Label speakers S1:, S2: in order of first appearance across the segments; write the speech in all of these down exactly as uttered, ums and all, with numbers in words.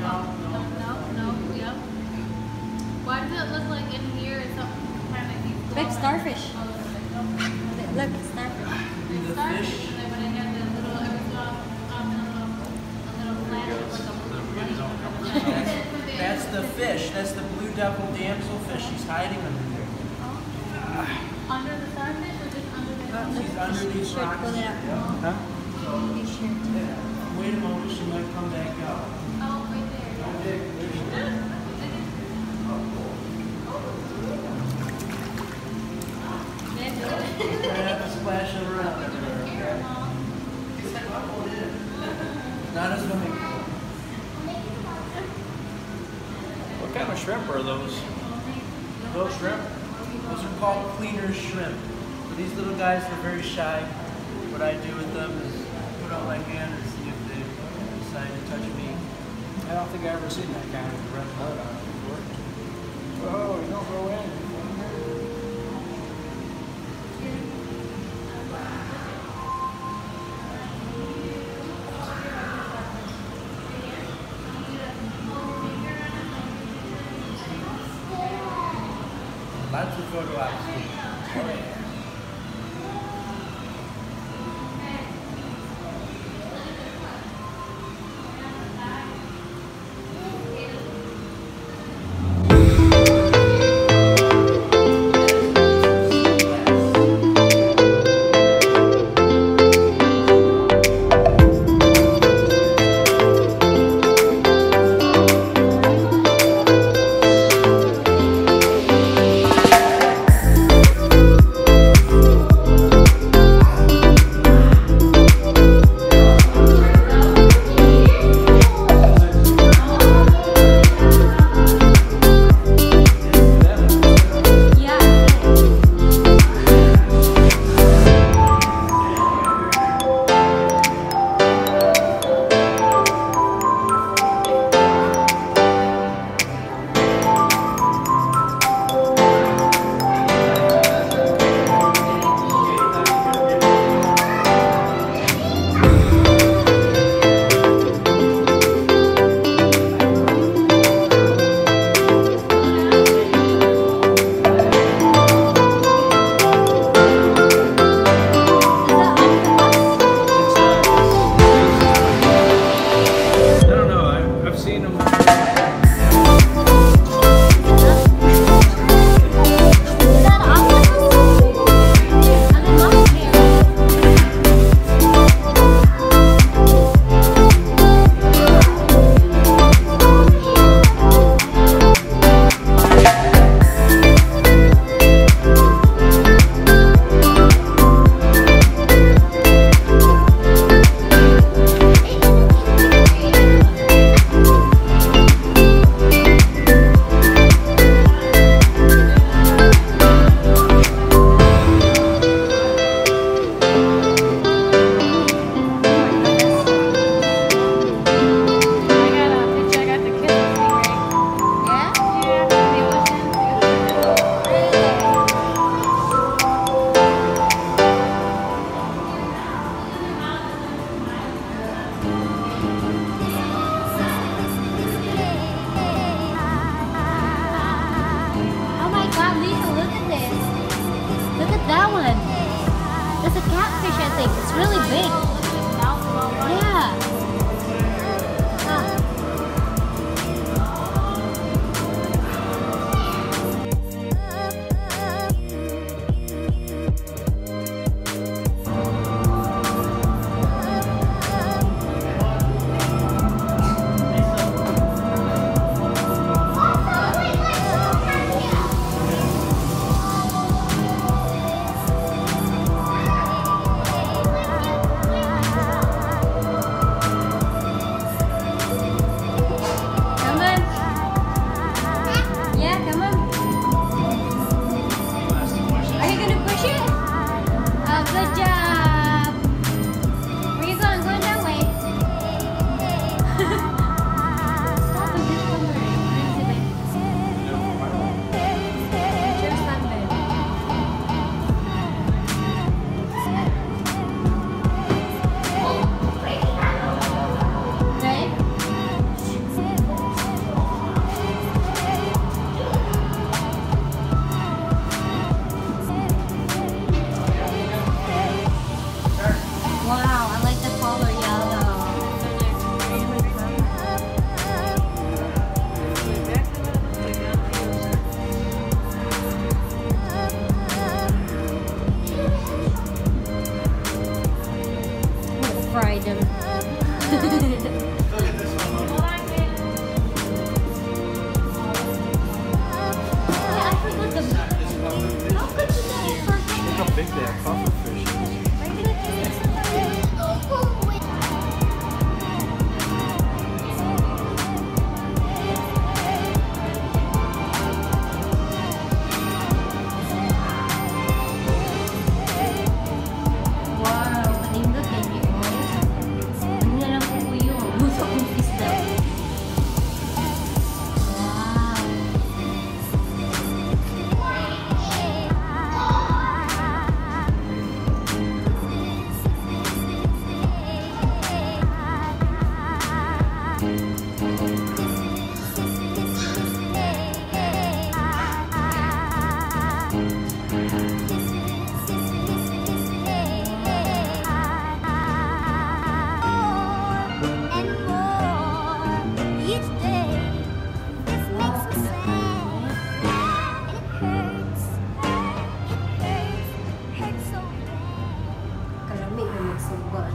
S1: Why does it look like in here it's kind of
S2: like starfish? Look, starfish.
S1: The fish. And then when it has the little, every so often, a little, a little flash of like a
S3: That's the fish. That's the blue devil damselfish. She's hiding under there.
S1: oh. Under the starfish or just under the
S2: Uh,
S3: She's under these rocks.
S2: Pull it up.
S3: Huh?
S2: His shirt.
S3: Wait a moment, she might come back out.
S1: Oh, right there.
S3: Oh, there, there she is. We're gonna have to splash it around. Not a swimming pool.
S4: What kind of shrimp are those?
S3: Those shrimp? Those are called cleaner shrimp. So these little guys are very shy. What I do with them is put out my hand and see if they decide to touch me.
S4: I don't think I've ever seen that kind of red blood on it before. Whoa, you don't go in.
S3: Lots of photo ops. Oh, yeah.
S2: fry them. Yeah, I forgot the. How could you not forget?
S4: Look how big that puffer fish is.
S2: Wow, kanindot yan yun. Ano na lang po yun? Gusto kong isda. Wow. Kalamig na magsugban.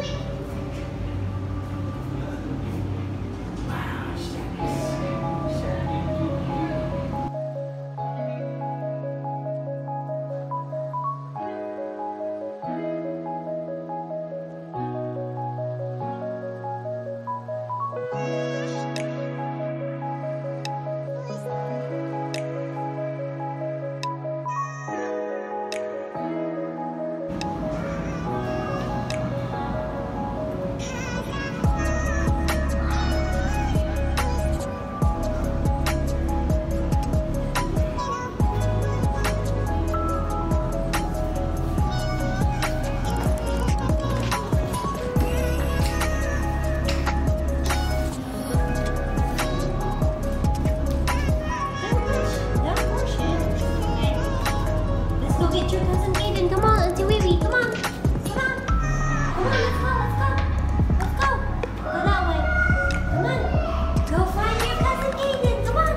S2: Get your cousin Aiden. Come on, Auntie Wee. Come on. Come on. Come on, let's go. Let's go. Let's go. Go that way. Come on. Go find your cousin Aiden. Come on.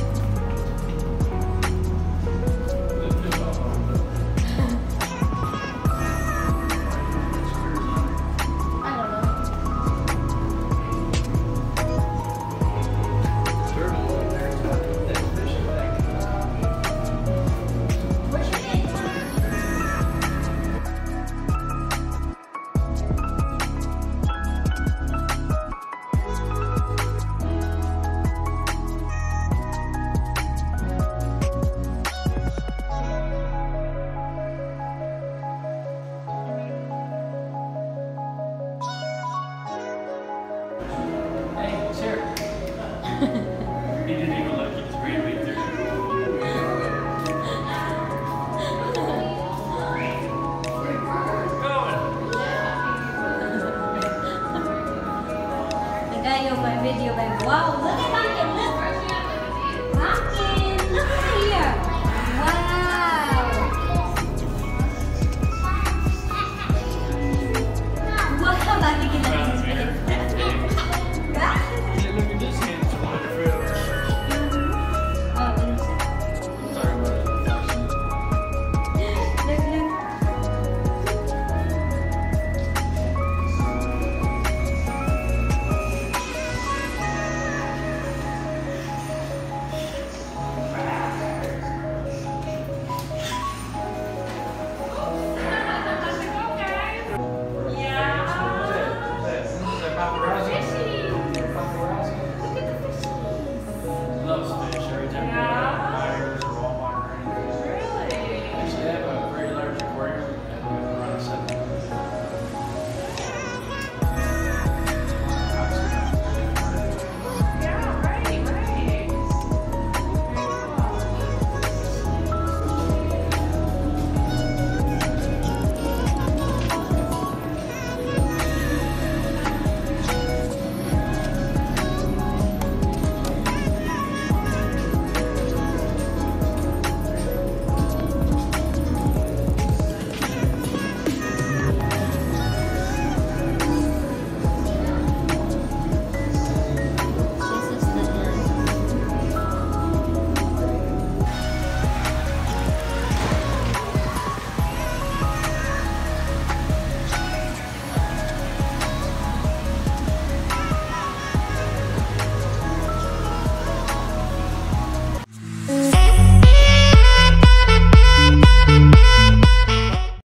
S2: I don't know. Where's your kid?
S3: Hey, sir. He didn't even look. He just ran right through.
S2: The guy on my video, like, wow, look at my kid, look